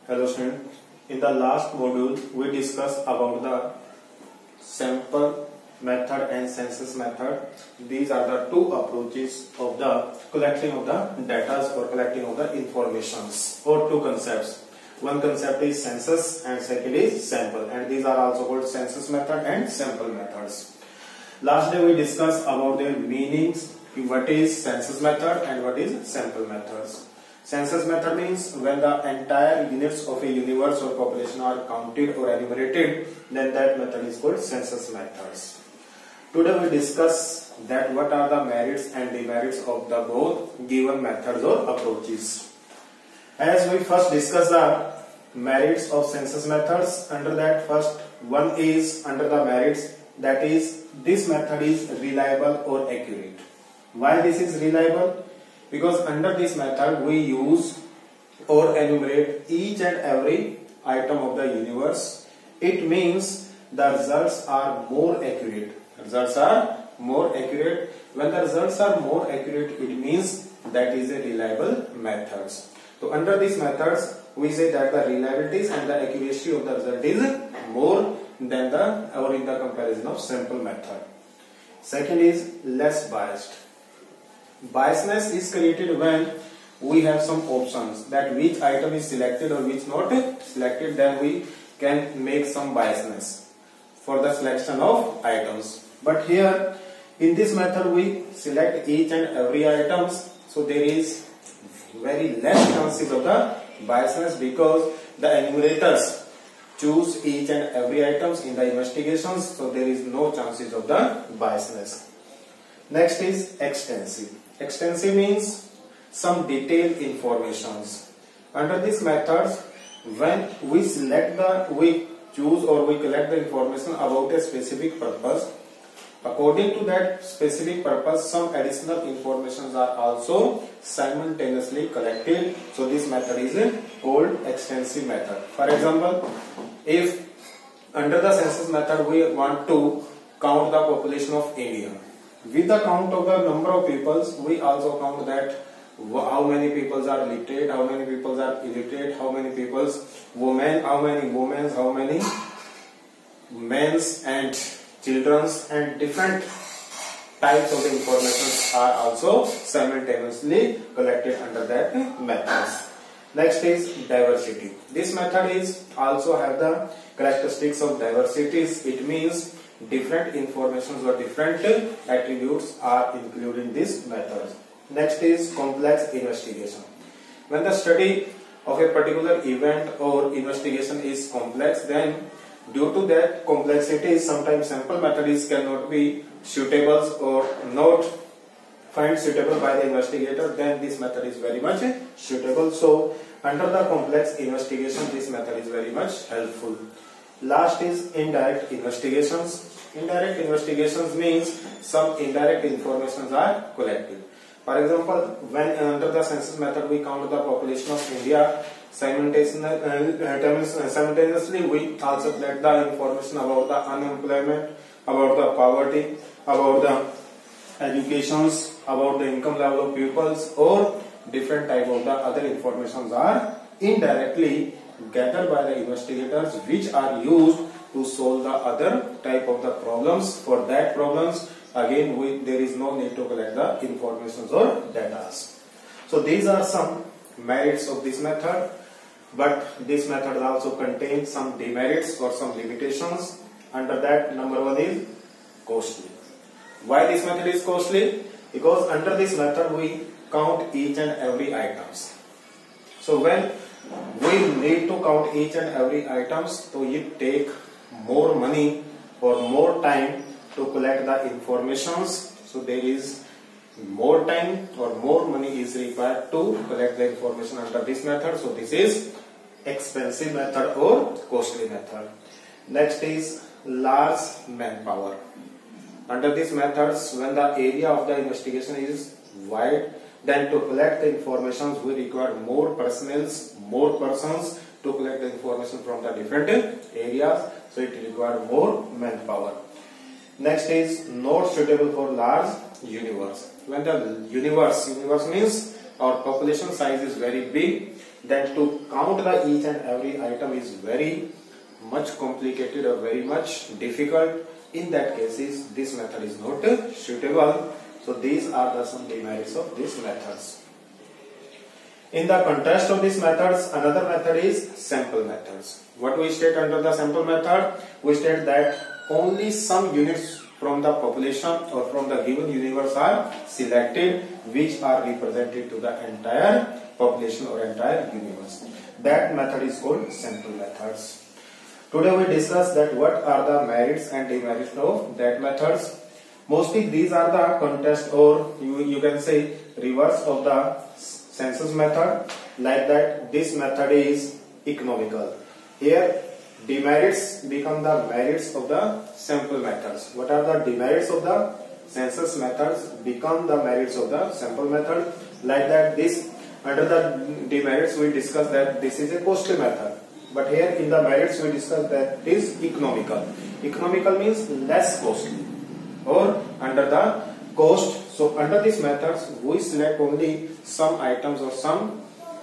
Hello student. In the last module we discussed about the sample method and census method. These are the two approaches of the collecting of the data or collecting of the informations, or two concepts. One concept is census and second is sample, and these are also called census method and sample methods. Last day we discussed about their meanings, what is census method and what is sample methods. Census method means when the entire units of a universe or population are counted or enumerated, then that method is called census methods. Today we discuss that what are the merits and demerits of the both given methods or approaches. As we first discuss the merits of census methods, under that first one is under the merits, that is this method is reliable or accurate. Why this is reliable? Because under this method we use or enumerate each and every item of the universe. It means the results are more accurate. Results are more accurate. When the results are more accurate, it means that is a reliable method. So under these methods we say that the reliability and the accuracy of the result is more than the or in the comparison of sample method. Second is less biased. Biasness is created when we have some options that which item is selected or which not selected, then we can make some biasness for the selection of items. But here in this method we select each and every items, so there is very less chances of the biasness because the enumerators choose each and every items in the investigations, so there is no chances of the biasness. Next is extensive. Extensive means some detailed informations. Under this method, when we choose or we collect the information about a specific purpose, according to that specific purpose, some additional informations are also simultaneously collected. So this method is called extensive method. For example, if under the census method we want to count the population of India, with the count of the number of peoples, we also count that how many peoples are literate, how many peoples are illiterate, how many peoples women, how many women, how many men's and children's, and different types of information are also simultaneously collected under that method. Next is diversity. This method is also have the characteristics of diversities. It means different informations or different attributes are included in this method. Next is complex investigation. When the study of a particular event or investigation is complex, then due to that complexity, sometimes sample methods cannot be suitable or not find suitable by the investigator, then this method is very much suitable. So under the complex investigation, this method is very much helpful. Last is indirect investigations. Indirect investigations means some indirect informations are collected. For example, when under the census method we count the population of India, simultaneously we also collect the information about the unemployment, about the poverty, about the educations, about the income level of pupils, or different type of the other informations are indirectly gathered by the investigators, which are used to solve the other type of the problems. For that problems, again there is no need to collect the informations or data. So these are some merits of this method, but this method also contains some demerits or some limitations. Under that, number one is costly. Why this method is costly? Because under this method we count each and every items. So when we need to count each and every items, so it take more money or more time to collect the informations. So there is more time or more money is required to collect the information under this method. So this is expensive method or costly method. Next is large manpower. Under these methods, when the area of the investigation is wide, then to collect the information we require more persons to collect the information from the different areas, so it requires more manpower. Next is not suitable for large universe. When the universe means our population size is very big, then to count the each and every item is very much complicated or very much difficult. In that cases, this method is not suitable. So these are the some demerits of these methods. In the contrast of these methods, another method is sample methods. What we state under the sample method? We state that only some units from the population or from the given universe are selected, which are represented to the entire population or entire universe. That method is called sample methods. Today we discuss that what are the merits and demerits of that methods. Mostly these are the contrast, or you can say reverse of the census method. Like that, this method is economical. Here demerits become the merits of the sample methods. What are the demerits of the census methods become the merits of the sample method. Like that, this under the demerits we discuss that this is a costly method, but here in the merits we discuss that it is economical. Economical means less costly, or under the cost. So under these methods we select only some items or some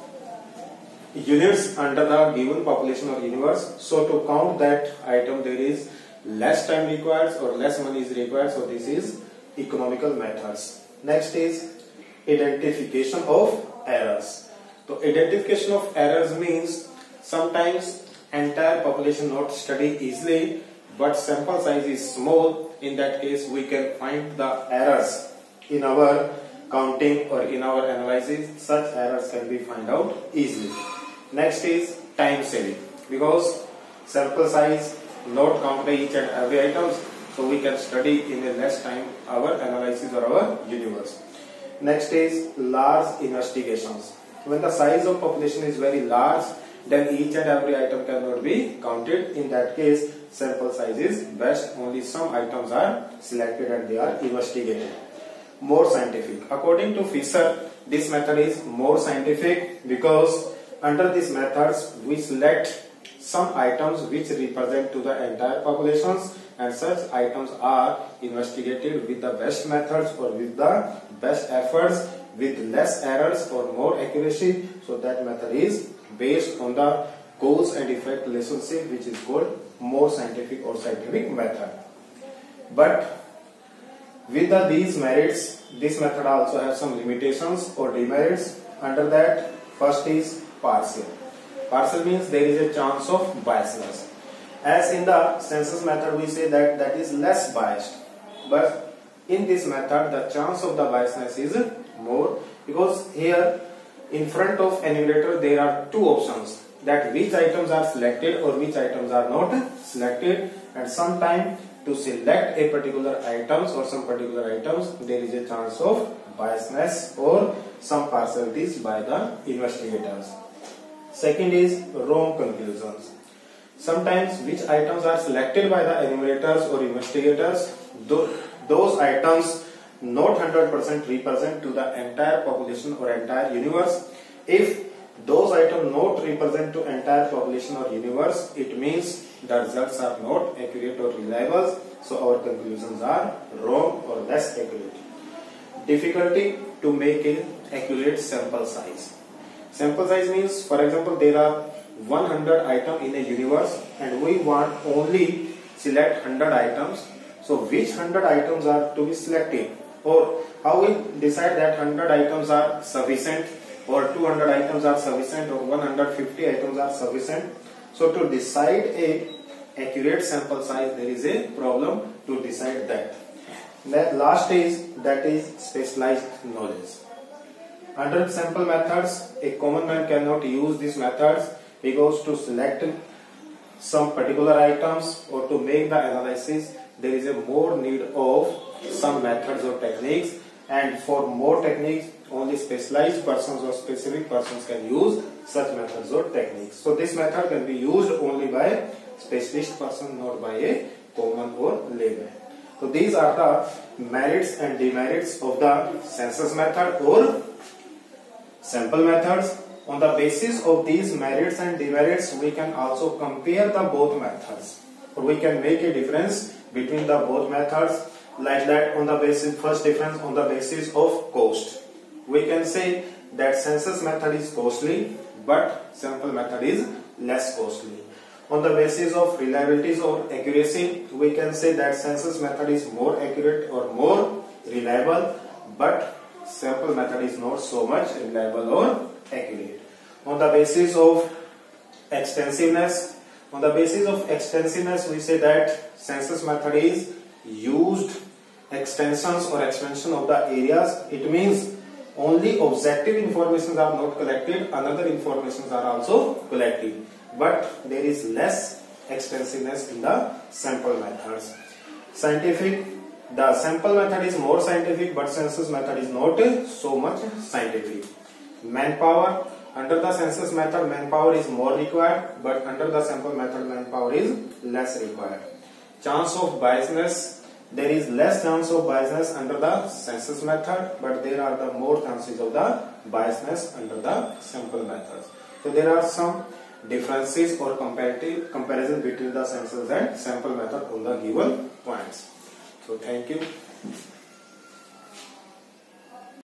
units under the given population or universe. So to count that item there is less time required or less money is required. So this is economical methods. Next is identification of errors. So identification of errors means sometimes entire population not study easily, but sample size is small. In that case we can find the errors in our counting or in our analysis. Such errors can be found out easily. Next is time saving, because sample size not count each and every items, so we can study in a less time our analysis or our universe. Next is large investigations. When the size of population is very large, then each and every item cannot be counted. In that case, sample size is best. Only some items are selected and they are investigated. More scientific. According to Fisher, this method is more scientific because under these methods we select some items which represent to the entire populations, and such items are investigated with the best methods or with the best efforts with less errors or more accuracy. So that method is based on the cause and effect relationship, which is called more scientific or scientific method. But with these merits, this method also has some limitations or demerits. Under that, first is partial. Partial means there is a chance of biasness. As in the census method we say that that is less biased, but in this method the chance of the biasness is more, because here in front of enumerator there are two options, that which items are selected or which items are not selected, and sometime to select a particular items or some particular items there is a chance of biasness or some partialities by the investigators. Second is wrong conclusions. Sometimes which items are selected by the enumerators or investigators, those items not 100% represent to the entire population or entire universe. If those items not represent to entire population or universe, it means the results are not accurate or reliable, so our conclusions are wrong or less accurate. Difficulty to make an accurate sample size. Sample size means, for example, there are 100 items in a universe and we want only select 100 items. So which 100 items are to be selected, or how we decide that 100 items are sufficient or 200 items are sufficient or 150 items are sufficient. So to decide a accurate sample size there is a problem to decide that. The last is that is specialized knowledge. Under sample methods, a common man cannot use these methods because to select some particular items or to make the analysis there is a more need of some methods or techniques, and for more techniques only specialized persons or specific persons can use such methods or techniques. So this method can be used only by specialist person, not by a common or layman. So these are the merits and demerits of the census method or sample methods. On the basis of these merits and demerits, we can also compare the both methods, or we can make a difference between the both methods. Like that, on the basis, first difference on the basis of cost, we can say that census method is costly, but sample method is less costly. On the basis of reliability or accuracy, we can say that census method is more accurate or more reliable, but sample method is not so much reliable or accurate. On the basis of extensiveness, we say that census method is used extensions or expansion of the areas. It means only objective informations are not collected, another informations are also collected, but there is less extensiveness in the sample methods. Scientific, the sample method is more scientific, but census method is not so much scientific. Manpower, under the census method manpower is more required, but under the sample method manpower is less required. Chance of biasness, there is less chance of biasness under the census method, but there are the more chances of the biasness under the sample methods. So there are some differences or comparison between the census and sample method on the given points. So thank you.